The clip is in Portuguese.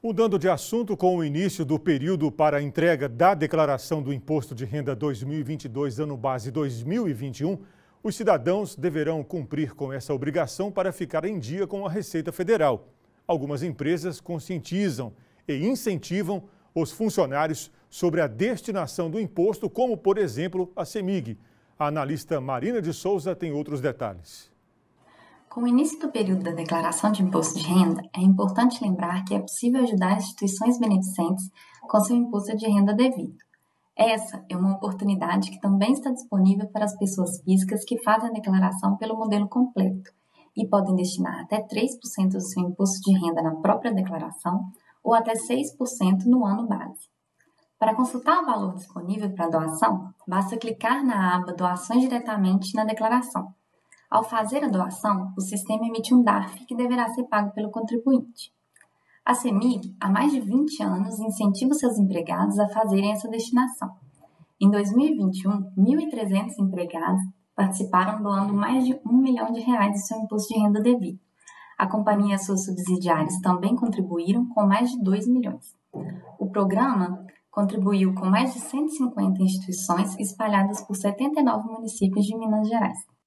Mudando de assunto, com o início do período para a entrega da declaração do Imposto de Renda 2022, ano base 2021, os cidadãos deverão cumprir com essa obrigação para ficar em dia com a Receita Federal. Algumas empresas conscientizam e incentivam os funcionários sobre a destinação do imposto, como, por exemplo, a CEMIG. A analista Marina de Souza tem outros detalhes. Com o início do período da declaração de imposto de renda, é importante lembrar que é possível ajudar instituições beneficentes com seu imposto de renda devido. Essa é uma oportunidade que também está disponível para as pessoas físicas que fazem a declaração pelo modelo completo e podem destinar até 3% do seu imposto de renda na própria declaração ou até 6% no ano base. Para consultar o valor disponível para doação, basta clicar na aba Doações diretamente na declaração. Ao fazer a doação, o sistema emite um DARF que deverá ser pago pelo contribuinte. A CEMIG, há mais de 20 anos, incentiva seus empregados a fazerem essa destinação. Em 2021, 1.300 empregados participaram doando mais de R$1 milhão do seu imposto de renda devido. A companhia e suas subsidiárias também contribuíram com mais de 2 milhões. O programa contribuiu com mais de 150 instituições espalhadas por 79 municípios de Minas Gerais.